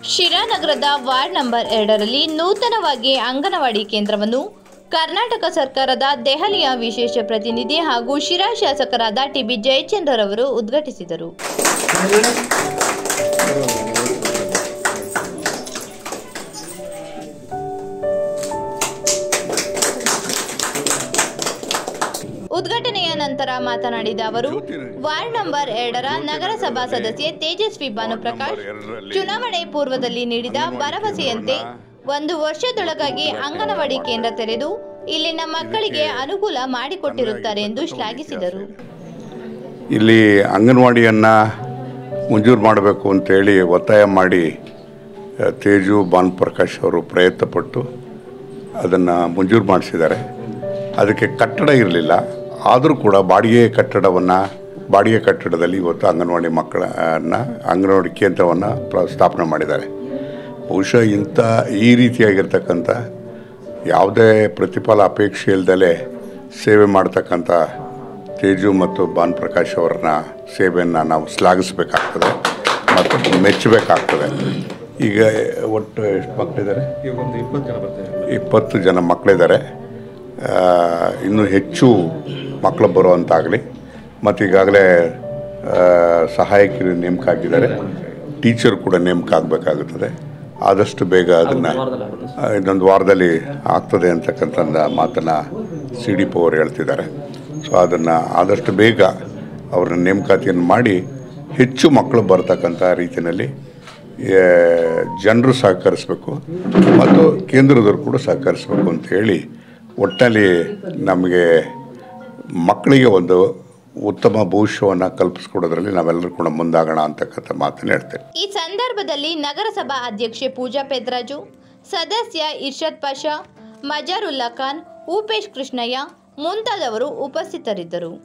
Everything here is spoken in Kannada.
ಶಿರಾನಗರದ ವಾರ್ಡ್ ನಂಬರ್ 2ರಲ್ಲಿ ನೂತನವಾಗಿ ಅಂಗನವಾಡಿ ಕೇಂದ್ರವನ್ನು ಕರ್ನಾಟಕ ಸರ್ಕಾರದ ದೆಹಲಿಯ ವಿಶೇಷ ಪ್ರತಿನಿಧಿ ಹಾಗೂ ಶಿರಾ ಶಾಸಕರಾದ ಟಿಬಿ ಜಯಚಂದ್ರರವರು ಉದ್ಘಾಟಿಸಿದರು. ಉದ್ಘಾಟನೆಯ ನಂತರ ಮಾತನಾಡಿದ ಅವರು, ವಾರ್ಡ್ ನಂಬರ್ 2ರ ನಗರಸಭಾ ಸದಸ್ಯೆ ತೇಜಸ್ವಿ ಭಾನುಪ್ರಕಾಶ್ ಚುನಾವಣೆ ಪೂರ್ವದಲ್ಲಿ ನೀಡಿದ ಭರವಸೆಯಂತೆ 1 ವರ್ಷದೊಳಗಾಗಿ ಅಂಗನವಾಡಿ ಕೇಂದ್ರ ತೆರೆದು ಇಲ್ಲಿನ ಮಕ್ಕಳಿಗೆ ಅನುಕೂಲ ಮಾಡಿಕೊಟ್ಟಿರುತ್ತಾರೆ ಎಂದು ಶ್ಲಾಘಿಸಿದರು. ಇಲ್ಲಿ ಅಂಗನವಾಡಿಯನ್ನು ಮಂಜೂರು ಮಾಡಬೇಕು ಅಂತೇಳಿ ಒತ್ತಾಯ ಮಾಡಿ ತೇಜು ಭಾನುಪ್ರಕಾಶ್ ಅವರು ಪ್ರಯತ್ನಪಟ್ಟು ಅದನ್ನು ಮಂಜೂರು ಮಾಡಿಸಿದ್ದಾರೆ. ಅದಕ್ಕೆ ಕಟ್ಟಡ ಇರಲಿಲ್ಲ, ಆದರೂ ಕೂಡ ಬಾಡಿಗೆ ಕಟ್ಟಡದಲ್ಲಿ ಇವತ್ತು ಅಂಗನವಾಡಿ ಅಂಗನವಾಡಿ ಕೇಂದ್ರವನ್ನು ಸ್ಥಾಪನೆ ಮಾಡಿದ್ದಾರೆ. ಬಹುಶಃ ಈ ರೀತಿಯಾಗಿರ್ತಕ್ಕಂಥ ಯಾವುದೇ ಪ್ರತಿಫಲ ಅಪೇಕ್ಷೆ ಇಲ್ಲದಲೇ ಸೇವೆ ಮಾಡ್ತಕ್ಕಂಥ ತೇಜು ಮತ್ತು ಭಾನುಪ್ರಕಾಶ್ ಅವ್ರನ್ನ ಸೇವೆಯನ್ನು ನಾವು ಶ್ಲಾಘಿಸಬೇಕಾಗ್ತದೆ ಮತ್ತು ಮೆಚ್ಚಬೇಕಾಗ್ತದೆ. ಈಗ ಒಟ್ಟು ಎಷ್ಟು ಮಕ್ಕಳಿದ್ದಾರೆ? 20 ಜನ ಮಕ್ಕಳಿದ್ದಾರೆ. ಇನ್ನೂ ಹೆಚ್ಚು ಮಕ್ಕಳು ಬರುವಂತಾಗಲಿ. ಮತ್ತು ಈಗಾಗಲೇ ಸಹಾಯಕರು ನೇಮಕ ಆಗಿದ್ದಾರೆ, ಟೀಚರ್ ಕೂಡ ನೇಮಕ ಆಗಬೇಕಾಗುತ್ತದೆ. ಆದಷ್ಟು ಬೇಗ ಅದನ್ನು ಇನ್ನೊಂದು ವಾರದಲ್ಲಿ ಆಗ್ತದೆ ಅಂತಕ್ಕಂಥ ಮಾತನ್ನು CDP ಅವರು ಹೇಳ್ತಿದ್ದಾರೆ. ಸೊ ಅದನ್ನು ಆದಷ್ಟು ಬೇಗ ಅವ್ರನ್ನ ನೇಮಕಾತಿಯನ್ನು ಮಾಡಿ ಹೆಚ್ಚು ಮಕ್ಕಳು ಬರ್ತಕ್ಕಂಥ ರೀತಿಯಲ್ಲಿ ಜನರು ಸಹಕರಿಸಬೇಕು ಮತ್ತು ಕೇಂದ್ರದವರು ಕೂಡ ಸಹಕರಿಸಬೇಕು ಅಂತ ಹೇಳಿ, ಒಟ್ಟಿನಲ್ಲಿ ನಮಗೆ ಮಕ್ಕಳಿಗೆ ಒಂದು ಉತ್ತಮ ಭವಿಷ್ಯವನ್ನು ಕಲ್ಪಿಸಿಕೊಡೋದ್ರಲ್ಲಿ ನಾವೆಲ್ಲರೂ ಕೂಡ ಮುಂದಾಗೋಣ ಅಂತಕ್ಕಂಥ ಮಾತನ್ನು ಹೇಳ್ತೇವೆ. ಈ ಸಂದರ್ಭದಲ್ಲಿ ನಗರಸಭಾ ಅಧ್ಯಕ್ಷೆ ಪೂಜಾ ಪೆದ್ರಾಜು, ಸದಸ್ಯ ಇರ್ಷದ್ ಪಾಷಾ, ಮಜಾರುಲ್ಲಾ ಖಾನ್, ಉಪೇಶ್ ಕೃಷ್ಣಯ್ಯ ಮುಂತಾದವರು ಉಪಸ್ಥಿತರಿದ್ದರು.